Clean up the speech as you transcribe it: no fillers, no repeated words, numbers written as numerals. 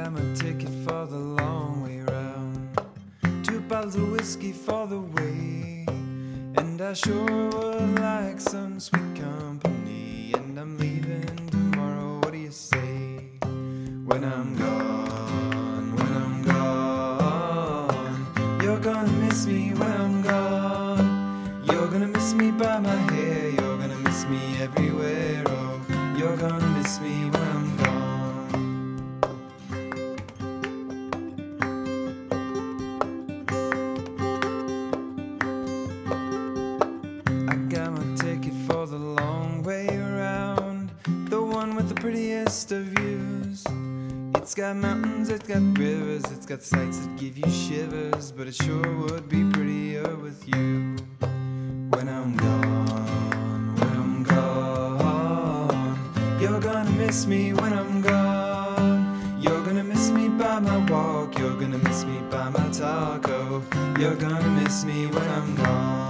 got my ticket for the long way round, 2 bottles of whiskey for the way, and I sure would like some sweet company. And I'm leaving tomorrow, what do you say? When I'm gone, when I'm gone, you're gonna miss me when I'm gone. You're gonna miss me by my hair, you're gonna miss me everywhere. Oh, you're gonna miss me when I'm gone. I got my ticket for the long way around, the one with the prettiest of views. It's got mountains, it's got rivers, it's got sights that give you shivers, but it sure would be prettier with you. When I'm gone, when I'm gone, you're gonna miss me when I'm gone. You're gonna miss me by my walk, you're gonna miss me by my talk. Oh, you're gonna miss me when I'm gone.